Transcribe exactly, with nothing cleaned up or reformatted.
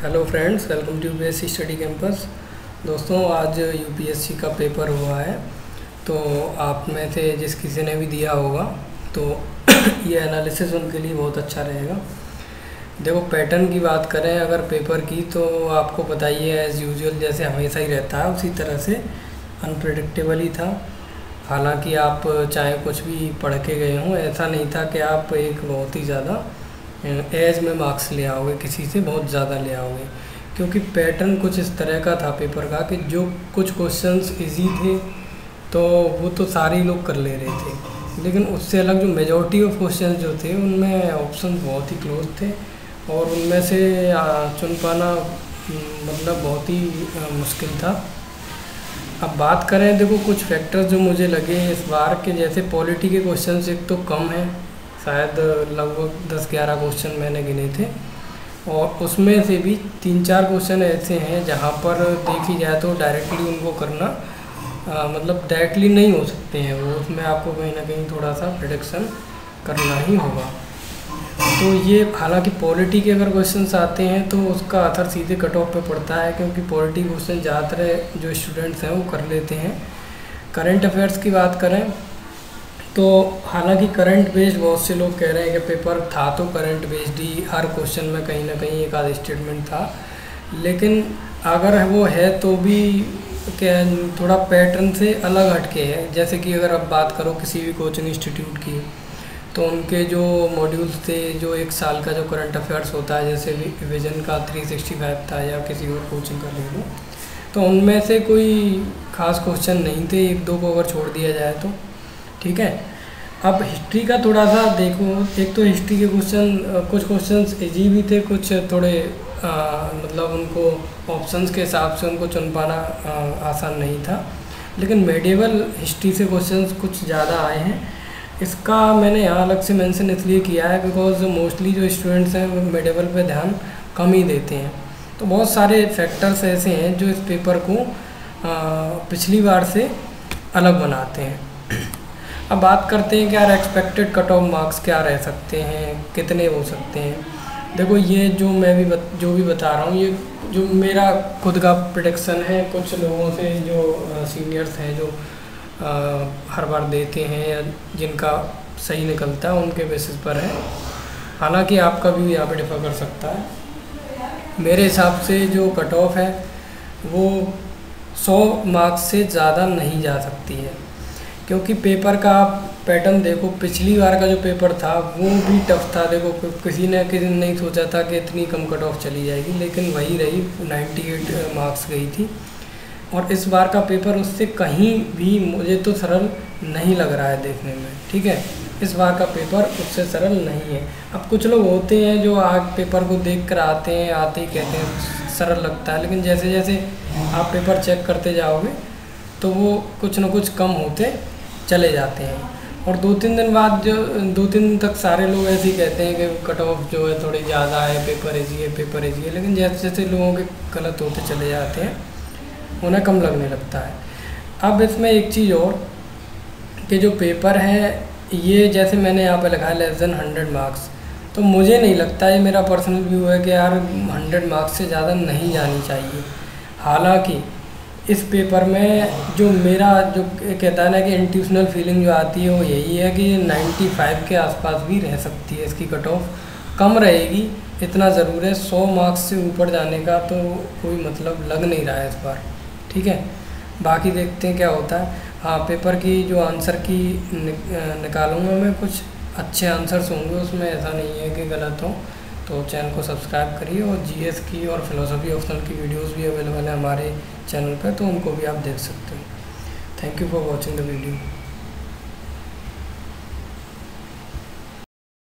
Hello friends, welcome to UPSC study campus. दोस्तों, आज UPSC का पेपर हुआ है, तो आप में से जिस किसी ने भी दिया होगा तो ये एनालिसिस उनके लिए बहुत अच्छा रहेगा। देखो, पैटर्न की बात करें अगर पेपर की, तो आपको पता ही है एज़ यूजुअल जैसे हमेशा ही रहता है उसी तरह से अनप्रेडिक्टेबल ही था। हालांकि आप चाहे कुछ भी पढ़ के गए हों, ऐसा नहीं था कि आप एक बहुत ही ज़्यादा एज में मार्क्स ले आओगे, किसी से बहुत ज़्यादा ले आओगे, क्योंकि पैटर्न कुछ इस तरह का था पेपर का कि जो कुछ क्वेश्चंस इजी थे तो वो तो सारे ही लोग कर ले रहे थे, लेकिन उससे अलग जो मेजॉरिटी ऑफ क्वेश्चंस जो थे उनमें ऑप्शन बहुत ही क्लोज थे और उनमें से चुन पाना मतलब बहुत ही मुश्किल था। अब बात करें, देखो कुछ फैक्टर्स जो मुझे लगे इस बार के, जैसे पॉलिटी के क्वेश्चंस एक तो कम हैं, शायद लगभग दस ग्यारह क्वेश्चन मैंने गिने थे, और उसमें से भी तीन चार क्वेश्चन ऐसे हैं जहाँ पर देखी जाए तो डायरेक्टली उनको करना आ, मतलब डायरेक्टली नहीं हो सकते हैं वो, उसमें आपको कहीं ना कहीं थोड़ा सा प्रेडिक्शन करना ही होगा। तो ये हालांकि पॉलिटी के अगर क्वेश्चंस आते हैं तो उसका असर सीधे कट ऑफ पे पड़ता है, क्योंकि पॉलिटी क्वेश्चन ज़्यादातर जो स्टूडेंट्स हैं वो कर लेते हैं। करंट अफेयर्स की बात करें तो हालांकि करंट बेस्ड बहुत से लोग कह रहे हैं कि पेपर था तो करंट बेस्ड ही, हर क्वेश्चन में कहीं ना कहीं एक आध स्टेटमेंट था, लेकिन अगर वो है तो भी क्या थोड़ा पैटर्न से अलग हटके है। जैसे कि अगर आप बात करो किसी भी कोचिंग इंस्टीट्यूट की, तो उनके जो मॉड्यूल्स थे, जो एक साल का जो करंट अफेयर्स होता है, जैसे विजन का थ्री सिक्सटी फाइव था या किसी और कोचिंग का ले लो, तो उनमें से कोई ख़ास क्वेश्चन नहीं थे, एक दो को अगर छोड़ दिया जाए तो ठीक है। अब हिस्ट्री का थोड़ा सा देखो, एक तो हिस्ट्री के क्वेश्चन कुछ क्वेश्चंस इजी भी थे, कुछ थोड़े आ, मतलब उनको ऑप्शंस के हिसाब से उनको चुन पाना आ, आसान नहीं था, लेकिन मेडिवल हिस्ट्री से क्वेश्चंस कुछ ज़्यादा आए हैं। इसका मैंने यहाँ अलग से मेंशन इसलिए किया है बिकॉज मोस्टली जो स्टूडेंट्स हैं वो मेडिवल पे ध्यान कम ही देते हैं। तो बहुत सारे फैक्टर्स ऐसे हैं जो इस पेपर को आ, पिछली बार से अलग बनाते हैं। अब बात करते हैं कि यार एक्सपेक्टेड कट ऑफ मार्क्स क्या रह सकते हैं, कितने हो सकते हैं। देखो, ये जो मैं भी बत, जो भी बता रहा हूँ, ये जो मेरा खुद का प्रेडिक्शन है, कुछ लोगों से जो सीनियर्स हैं जो आ, हर बार देते हैं या जिनका सही निकलता है उनके बेसिस पर है। हालांकि आपका भी यहाँ पे डिफर कर सकता है। मेरे हिसाब से जो कट ऑफ है वो सौ मार्क्स से ज़्यादा नहीं जा सकती है, क्योंकि पेपर का पैटर्न देखो, पिछली बार का जो पेपर था वो भी टफ था। देखो, किसी ने किसी ने नहीं सोचा था कि इतनी कम कट ऑफ चली जाएगी, लेकिन वही रही, अट्ठानवे मार्क्स गई थी। और इस बार का पेपर उससे कहीं भी मुझे तो सरल नहीं लग रहा है देखने में, ठीक है। इस बार का पेपर उससे सरल नहीं है। अब कुछ लोग होते हैं जो आग पेपर को देख कर आते हैं, आते ही कहते हैं सरल लगता है, लेकिन जैसे जैसे आप पेपर चेक करते जाओगे तो वो कुछ ना कुछ कम होते चले जाते हैं। और दो तीन दिन बाद जो दो तीन दिन तक सारे लोग ऐसे ही कहते हैं कि कट ऑफ जो है थोड़ी ज़्यादा है, पेपर इजी है, पेपर इजी है, लेकिन जैसे जैसे लोगों के गलत होते चले जाते हैं उन्हें कम लगने लगता है। अब इसमें एक चीज़ और कि जो पेपर है ये, जैसे मैंने यहाँ पे लिखा है लेस देन हंड्रेड मार्क्स, तो मुझे नहीं लगता, ये मेरा पर्सनल व्यू है कि यार हंड्रेड मार्क्स से ज़्यादा नहीं जानी चाहिए। हालाँकि इस पेपर में जो मेरा जो कहता है ना कि इंट्यूशनल फीलिंग जो आती है वो यही है कि पचानवे के आसपास भी रह सकती है, इसकी कट ऑफ कम रहेगी, इतना ज़रूर है। सौ मार्क्स से ऊपर जाने का तो कोई मतलब लग नहीं रहा है इस बार, ठीक है। बाकी देखते हैं क्या होता है। हाँ, पेपर की जो आंसर की निकालूंगा मैं, कुछ अच्छे आंसर्स होंगे उसमें, ऐसा नहीं है कि गलत हो। तो चैनल को सब्सक्राइब करिए, और जीएस की और फिलोसफी ऑप्शनल की वीडियोस भी अवेलेबल है हमारे चैनल पर, तो उनको भी आप देख सकते हो। Thank you for watching the video.